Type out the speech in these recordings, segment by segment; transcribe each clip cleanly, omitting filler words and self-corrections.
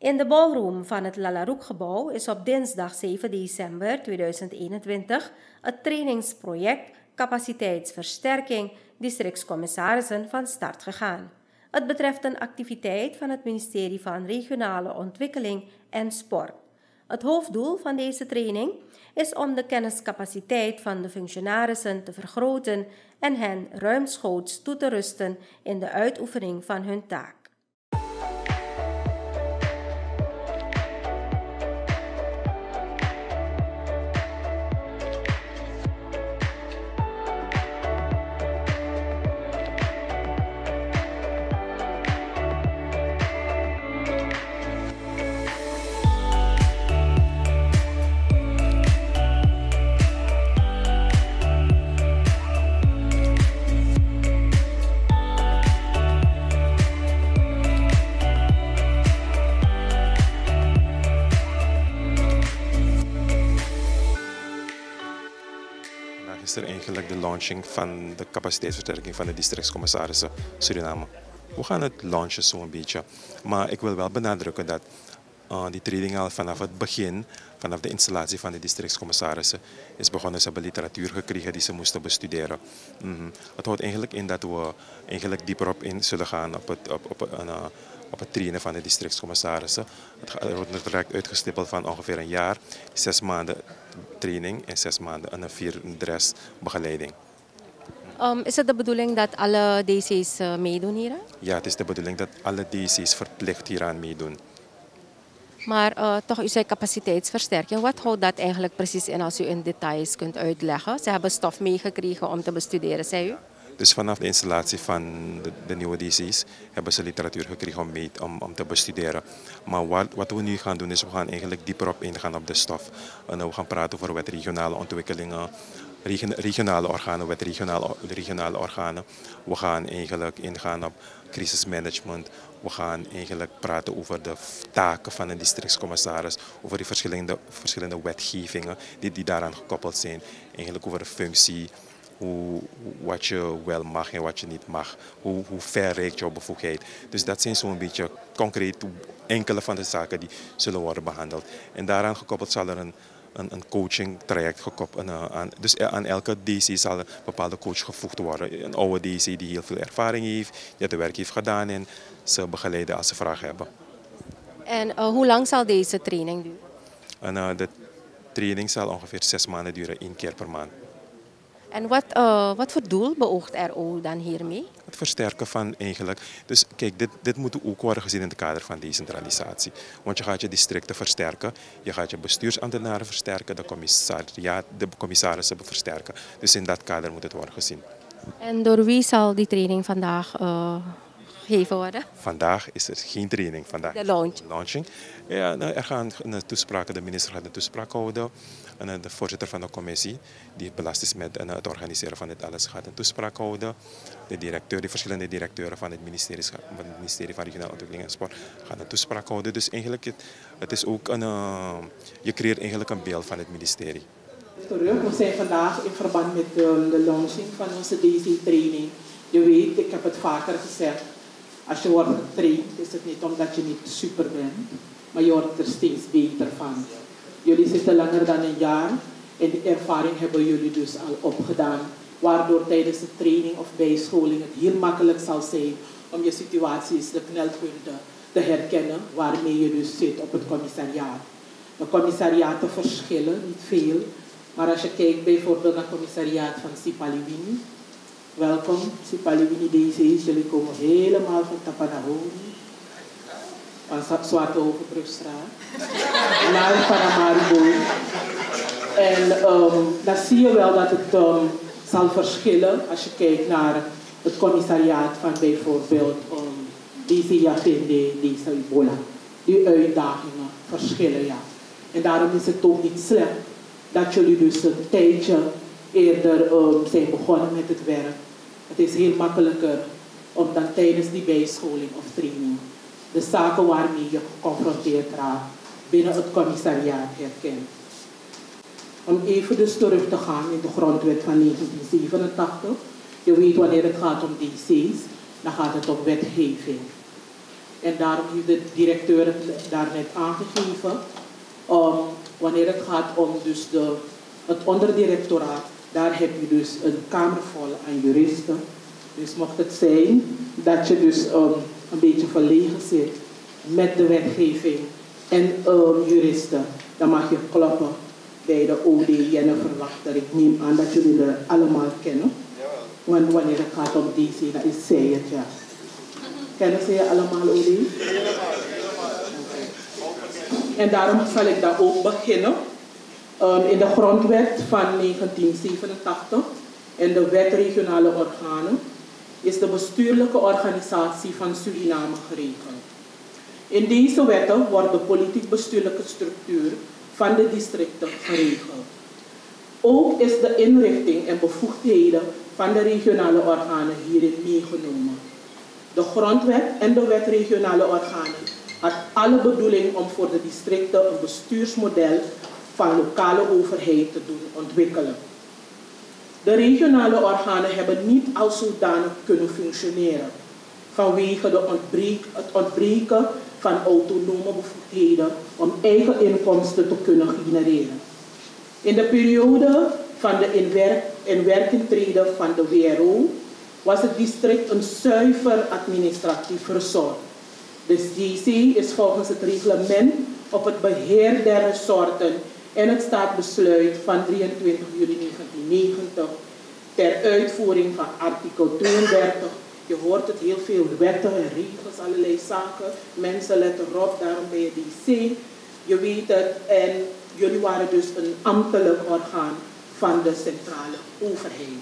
In de ballroom van het Lalaroek-gebouw is op dinsdag 7 december 2021 het trainingsproject Capaciteitsversterking districtscommissarissen van start gegaan. Het betreft een activiteit van het ministerie van Regionale Ontwikkeling en Sport. Het hoofddoel van deze training is om de kenniscapaciteit van de functionarissen te vergroten en hen ruimschoots toe te rusten in de uitoefening van hun taak. Is er eigenlijk de launching van de capaciteitsversterking van de districtscommissarissen Suriname. We gaan het launchen zo'n beetje, maar ik wil wel benadrukken dat die training al vanaf het begin, vanaf de installatie van de districtscommissarissen, is begonnen. Ze hebben literatuur gekregen die ze moesten bestuderen. Het houdt eigenlijk in dat we eigenlijk dieper op in zullen gaan op het trainen van de districtscommissarissen. Het wordt een traject uitgestippeld van ongeveer een jaar, 6 maanden training en 6 maanden en 4 de rest begeleiding. Is het de bedoeling dat alle DC's meedoen hier? Ja, het is de bedoeling dat alle DC's verplicht hieraan meedoen. Maar toch, u zei capaciteitsversterking. Wat houdt dat eigenlijk precies in als u in details kunt uitleggen? Ze hebben stof meegekregen om te bestuderen, zei u? Dus vanaf de installatie van de nieuwe DC's hebben ze literatuur gekregen om te bestuderen. Maar wat we nu gaan doen is we gaan eigenlijk dieper op ingaan op de stof. En we gaan praten over wet regionale ontwikkelingen, regionale organen, wet regionale organen. We gaan eigenlijk ingaan op crisismanagement. We gaan eigenlijk praten over de taken van een districtscommissaris, over die verschillende wetgevingen die daaraan gekoppeld zijn. Eigenlijk over de functie. Wat je wel mag en wat je niet mag. Hoe ver reikt jouw bevoegdheid. Dus dat zijn zo'n beetje concreet enkele van de zaken die zullen worden behandeld. En daaraan gekoppeld zal er een coaching traject gekoppeld aan. Dus aan elke DC zal een bepaalde coach gevoegd worden. Een oude DC die heel veel ervaring heeft, die het werk heeft gedaan en ze begeleiden als ze vragen hebben. En hoe lang zal deze training duren? En, de training zal ongeveer 6 maanden duren, 1 keer per maand. En wat voor doel beoogt RO dan hiermee? Het versterken van eigenlijk. Dus kijk, dit moet ook worden gezien in het kader van decentralisatie. Want je gaat je districten versterken, je gaat je bestuursambtenaren versterken, de commissarissen versterken. Dus in dat kader moet het worden gezien. En door wie zal die training vandaag gegeven worden? Vandaag is er geen training. Vandaag de launching. Ja, er gaan toespraken, de minister gaat een toespraak houden. En de voorzitter van de commissie, die belast is met het organiseren van dit alles, gaat een toespraak houden. De verschillende directeuren van het ministerie van Regionale Ontwikkeling en Sport gaan een toespraak houden. Dus eigenlijk, het is ook je creëert eigenlijk een beeld van het ministerie. We zijn vandaag in verband met de launching van onze DC-training. Je weet, ik heb het vaker gezegd, als je wordt getraind is het niet omdat je niet super bent, maar je wordt er steeds beter van. Jullie zitten langer dan een jaar en die ervaring hebben jullie dus al opgedaan. Waardoor tijdens de training of bijscholing het heel makkelijk zal zijn om je situaties, de knelpunten te herkennen waarmee je dus zit op het commissariaat. De commissariaten verschillen niet veel, maar als je kijkt bijvoorbeeld naar het commissariaat van Sipaliwini. Welkom, Sipaliwini DC's, jullie komen helemaal van Tapanahoni. Van Zwarte Hovenbrugstraat, naar Paramaribo. En dan zie je wel dat het zal verschillen als je kijkt naar het commissariaat van bijvoorbeeld DC Yafende, DC Ebola. Die uitdagingen verschillen, ja. En daarom is het ook niet slecht dat jullie dus een tijdje eerder zijn begonnen met het werk. Het is heel makkelijker om dan tijdens die bijscholing of training de zaken waarmee je geconfronteerd raakt binnen het commissariaat herkent. Om even dus terug te gaan in de grondwet van 1987. Je weet wanneer het gaat om DC's, dan gaat het om wetgeving. En daarom heeft de directeur het daarnet aangegeven. Wanneer het gaat om dus het onderdirectoraat, daar heb je dus een kamer vol aan juristen. Dus mocht het zijn dat je dus een beetje verlegen zit met de wetgeving en juristen, dan mag je kloppen bij de OD Jennifer Wachter. Ik neem aan dat jullie er allemaal kennen. Want wanneer het gaat om DC, dan is zij het, ja. Kennen ze je allemaal, OD? En daarom zal ik dan ook beginnen. In de grondwet van 1987 en de wet regionale organen is de bestuurlijke organisatie van Suriname geregeld. In deze wetten wordt de politiek-bestuurlijke structuur van de districten geregeld. Ook is de inrichting en bevoegdheden van de regionale organen hierin meegenomen. De grondwet en de wet regionale organen had alle bedoeling om voor de districten een bestuursmodel van lokale overheid te doen ontwikkelen. De regionale organen hebben niet als zodanig kunnen functioneren vanwege het ontbreken van autonome bevoegdheden om eigen inkomsten te kunnen genereren. In de periode van de inwerking treden van de WRO was het district een zuiver administratief resort. De DC is volgens het reglement op het beheer der resorten en het staatsbesluit van 23 juli 1990 ter uitvoering van artikel 32. Je hoort het, heel veel wetten en regels, allerlei zaken. Mensen letten op, daarom ben je DC. Je weet het, en jullie waren dus een ambtelijk orgaan van de centrale overheid.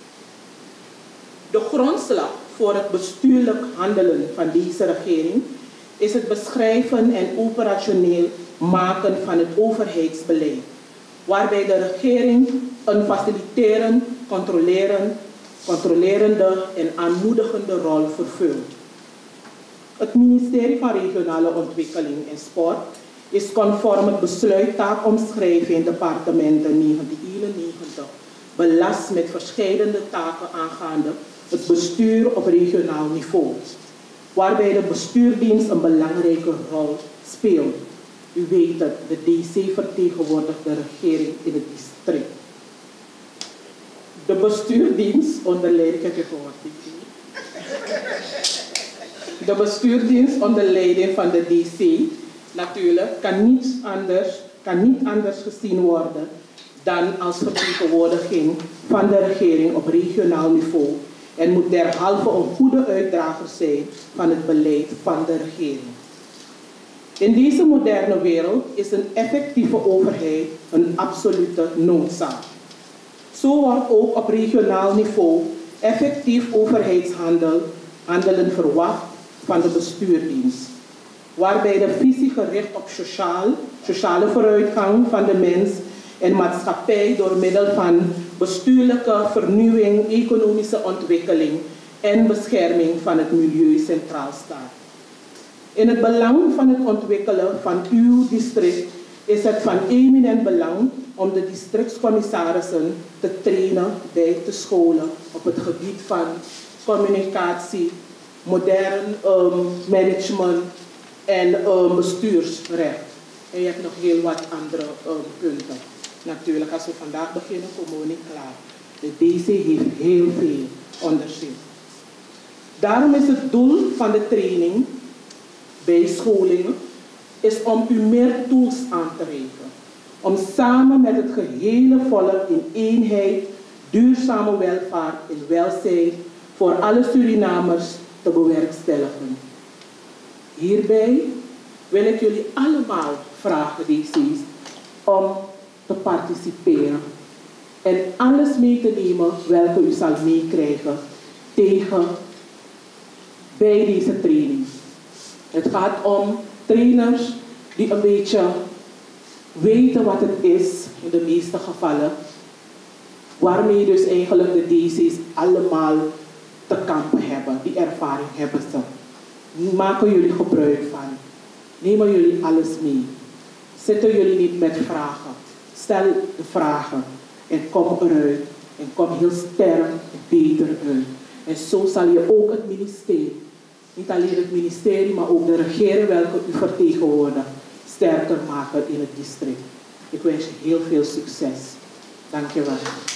De grondslag voor het bestuurlijk handelen van deze regering is het beschrijven en operationeel maken van het overheidsbeleid, waarbij de regering een faciliterend, controlerende en aanmoedigende rol vervult. Het ministerie van Regionale Ontwikkeling en Sport is conform het besluit taakomschrijving departementen 1991 belast met verschillende taken aangaande het bestuur op regionaal niveau, waarbij de bestuurdienst een belangrijke rol speelt. U weet het, de DC vertegenwoordigt de regering in het district. De bestuurdienst onder leiding, heb je gehoord, de bestuurdienst onder leiding van de DC natuurlijk kan niet anders gezien worden dan als vertegenwoordiging van de regering op regionaal niveau en moet derhalve een goede uitdrager zijn van het beleid van de regering. In deze moderne wereld is een effectieve overheid een absolute noodzaak. Zo wordt ook op regionaal niveau effectief overheidshandelen verwacht van de bestuurdienst, waarbij de visie gericht op sociale vooruitgang van de mens en maatschappij door middel van bestuurlijke vernieuwing, economische ontwikkeling en bescherming van het milieu centraal staat. In het belang van het ontwikkelen van uw district is het van eminent belang om de districtscommissarissen te trainen, bij te scholen op het gebied van communicatie, modern management en bestuursrecht. En je hebt nog heel wat andere punten. Natuurlijk, als we vandaag beginnen, komen we niet klaar. De DC heeft heel veel onderzoek. Daarom is het doel van de training, bijscholingen, is om u meer tools aan te reiken. Om samen met het gehele volk in eenheid, duurzame welvaart en welzijn voor alle Surinamers te bewerkstelligen. Hierbij wil ik jullie allemaal vragen, DC's, om te participeren en alles mee te nemen welke u zal meekrijgen bij deze training. Het gaat om trainers die een beetje weten wat het is, in de meeste gevallen, waarmee dus eigenlijk de DC's allemaal te kampen hebben. Die ervaring hebben ze. Maken jullie gebruik van. Nemen jullie alles mee. Zitten jullie niet met vragen. Stel de vragen en kom eruit. En kom heel sterk beter uit. En zo zal je ook het ministerie niet alleen het ministerie, maar ook de regering welke u vertegenwoordigt, sterker maken in het district. Ik wens je heel veel succes. Dank je wel.